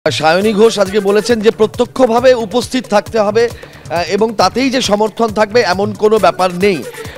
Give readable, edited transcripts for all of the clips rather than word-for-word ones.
সায়নী ঘোষ আজকে বলেছেন যে প্রত্যক্ষভাবে উপস্থিত থাকতে হবে এবং তাতেই যে সমর্থন থাকবে এমন কোনো ব্যাপার নেই।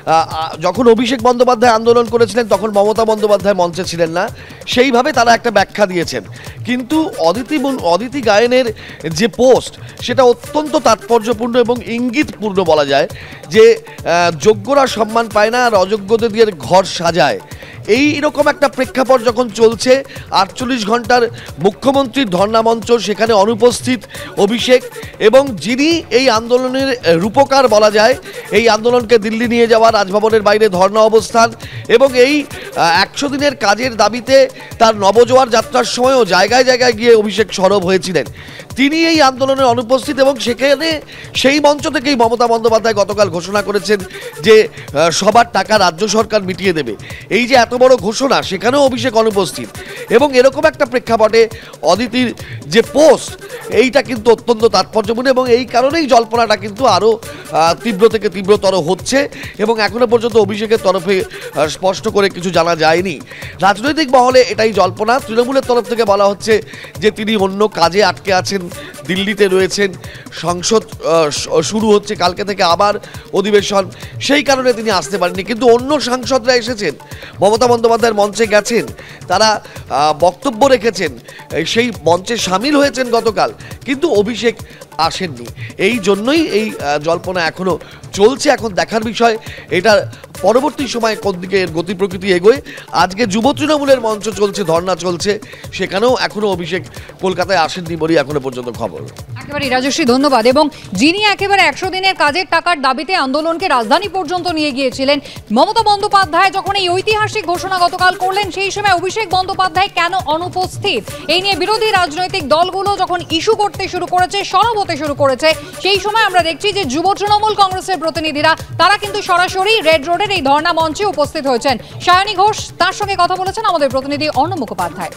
যখন অভিষেক বন্দ্যোপাধ্যায় আন্দোলন করেছিলেন তখন মমতা বন্দ্যোপাধ্যায় মঞ্চে ছিলেন না, সেইভাবে তারা একটা ব্যাখ্যা দিয়েছেন। কিন্তু অদিতি গায়েনের যে পোস্ট সেটা অত্যন্ত তাৎপর্যপূর্ণ এবং ইঙ্গিতপূর্ণ বলা যায় যে যোগ্যরা সম্মান পায় না আর অযোগ্যদের দিয়ে ঘর সাজায়। এই রকম একটা প্রেক্ষাপট যখন চলছে, 48 ঘন্টার মুখ্যমন্ত্রীর ধর্ণামঞ্চ, সেখানে অনুপস্থিত অভিষেক এবং যিনি এই আন্দোলনের রূপকার বলা যায়, এই আন্দোলনকে দিল্লি নিয়ে যাওয়া, রাজভবনের বাইরে ধর্ণা অবস্থান এবং এই 100 দিনের কাজের দাবিতে তার নবজোয়ার যাত্রার সময়ও জায়গায় জায়গায় গিয়ে অভিষেক সরব হয়েছিলেন। তিনি এই আন্দোলনে অনুপস্থিত এবং সেখানে সেই মঞ্চ থেকেই মমতা বন্দ্যোপাধ্যায় গতকাল ঘোষণা করেছেন যে সবার টাকা রাজ্য সরকার মিটিয়ে দেবে। এই যে এত বড় ঘোষণা, সেখানেও অভিষেক অনুপস্থিত এবং এরকম একটা প্রেক্ষাপটে অদিতির যে পোস্ট, এইটা কিন্তু অত্যন্ত তাৎপর্যপূর্ণ এবং এই কারণেই জল্পনাটা কিন্তু আরও তীব্র থেকে তীব্রতর হচ্ছে এবং এখনো পর্যন্ত অভিষেকের তরফে স্পষ্ট করে কিছু জানা যায়নি। রাজনৈতিক মহলে এটাই জল্পনা। তৃণমূলের তরফ থেকে বলা হচ্ছে যে তিনি অন্য কাজে আটকে আছেন, দিল্লিতে রয়েছেন, সংসদ শুরু হচ্ছে কালকে থেকে আবার অধিবেশন, সেই কারণে তিনি আসতে পারেননি। কিন্তু অন্য সাংসদরা এসেছেন, মমতা বন্দ্যোপাধ্যায়ের মঞ্চে গেছেন, তারা বক্তব্য রেখেছেন, সেই মঞ্চে সামিল হয়েছেন গতকাল, কিন্তু অভিষেক আসেননি। এই জন্যই এই জল্পনা এখনো চলছে। এখন দেখার বিষয় এটা পরবর্তী সময়ে কোন দিকে এর গতি প্রকৃতি এগোয়। আজকে যুব তৃণমূলের মঞ্চ চলছে, ধর্ণা চলছে, সেখানেও এখনো অভিষেক কলকাতায় আসেননি বলেই এখনো পর্যন্ত খবর। একেবারে রাজশ্রী, ধন্যবাদ। এবং যিনি একেবারে 100 দিনের কাজের টাকার দাবিতে আন্দোলনকে রাজধানী পর্যন্ত নিয়ে গিয়েছিলেন, মমতা বন্দ্যোপাধ্যায় যখন এই ঐতিহাসিক ঘোষণা গতকাল করলেন, সেই সময় অভিষেক বন্দ্যোপাধ্যায় কেন অনুপস্থিত, এই নিয়ে বিরোধী রাজনৈতিক দলগুলো যখন ইস্যু করতে শুরু করেছে, সরব হতে শুরু করেছে, সেই সময় আমরা দেখছি যে যুব তৃণমূল কংগ্রেসের প্রতিনিধিরা তারা কিন্তু সরাসরি রেড রোডের এই ধর্ণা মঞ্চে উপস্থিত হয়েছেন। সায়নী ঘোষ তার সঙ্গে কথা বলেছেন আমাদের প্রতিনিধি অর্ণব মুখোপাধ্যায়।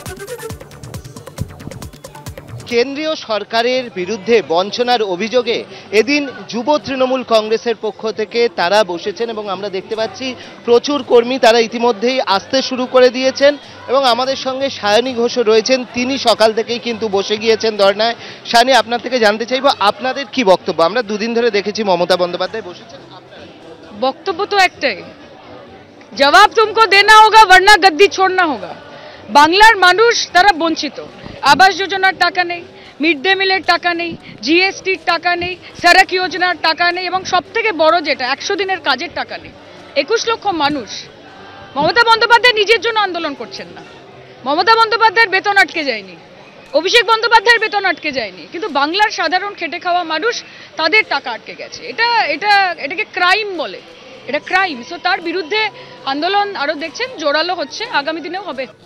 কেন্দ্রীয় সরকারের বিরুদ্ধে বঞ্চনার অভিযোগে এদিন যুব তৃণমূল কংগ্রেসের পক্ষ থেকে তারা বসেছেন এবং আমরা দেখতে পাচ্ছি প্রচুর কর্মী তারা ইতিমধ্যেই আসতে শুরু করে দিয়েছেন এবং আমাদের সঙ্গে সায়নী ঘোষও রয়েছেন, তিনি সকাল থেকেই কিন্তু বসে গিয়েছেন ধর্নায়। সায়নী, আপনার থেকে জানতে চাইবো আপনাদের কি বক্তব্য? আমরা দুদিন ধরে দেখেছি মমতা বন্দ্যোপাধ্যায় বসেছেন, বক্তব্য তো একটাই, জবাব তুমকো দেনা হোগা বরনা গদ্দি ছোড়না হোগা। বাংলার মানুষ তারা বঞ্চিত, আবাস যোজনার টাকা নেই, মিড ডে মিলের টাকা নেই, জিএসটির টাকা নেই, সড়ক যোজনার টাকা নেই এবং সব থেকে বড় যেটা 100 দিনের কাজের টাকা নেই। 21 লক্ষ মানুষ। মমতা বন্দ্যোপাধ্যায় নিজের জন্য আন্দোলন করছেন না, মমতা বন্দ্যোপাধ্যায়ের বেতন আটকে যায়নি, অভিষেক বন্দ্যোপাধ্যায়ের বেতন আটকে যায়নি, কিন্তু বাংলার সাধারণ খেটে খাওয়া মানুষ তাদের টাকা আটকে গেছে। এটাকে ক্রাইম বলে, এটা ক্রাইম। সো তার বিরুদ্ধে আন্দোলন আরো দেখছেন জোরালো হচ্ছে, আগামী দিনেও হবে।